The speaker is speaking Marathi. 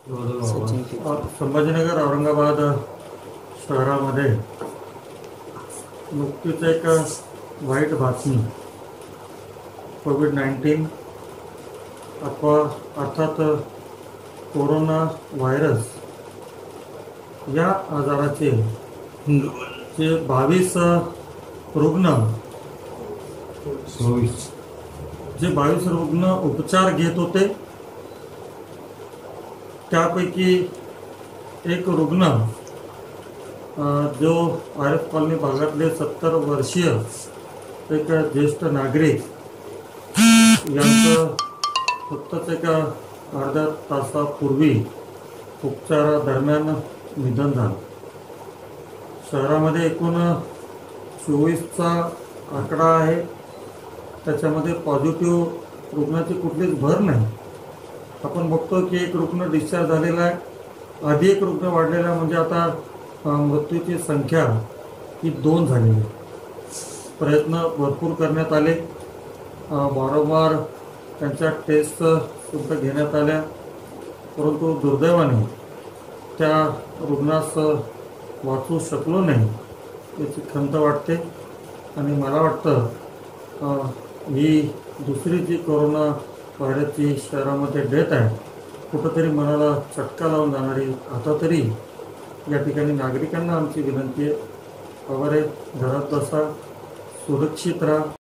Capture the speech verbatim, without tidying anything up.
सचिन संभाजीनगर औरंगाबाद शहरामध्ये नुकतीच एक वाईट बातमी कोविड नाईन्टीन अथवा अर्थात कोरोना व्हायरस या आजाराचे जे बावीस रुग्ण जे बावीस रुग्ण उपचार घेत होते त्यापैकी एक रुग्ण जो आर एफ कॉलनी भागातले सत्तर वर्षीय एक ज्येष्ठ नागरिक यांचं फक्तच एका अर्ध्या तासापूर्वी उपचारादरम्यान निधन झालं. शहरामध्ये एकूण चोवीसचा आकडा आहे. त्याच्यामध्ये पॉझिटिव्ह रुग्णाची कुठलीच भर नाही. आपण बघतो की एक रुग्ण डिस्चार्ज झालेला आहे, आधी एक रुग्ण वाढलेला, म्हणजे आता मृत्यूची संख्या ही दोन झालेली आहे. प्रयत्न भरपूर करण्यात आले, वारंवार त्यांच्या टेस्ट सुद्धा घेण्यात आल्या, परंतु दुर्दैवाने त्या रुग्णास वाचू शकलो नाही. याची खंत वाटते आणि मला वाटतं ही दुसरी जी कोरोना व्हायरसची शहरामध्ये डेथ आहे, कुठंतरी मनाला चटका लावून जाणारी. आता तरी या ठिकाणी नागरिकांना आमची विनंती आहे, खबर आहे, घरात बसा, सुरक्षित राहा.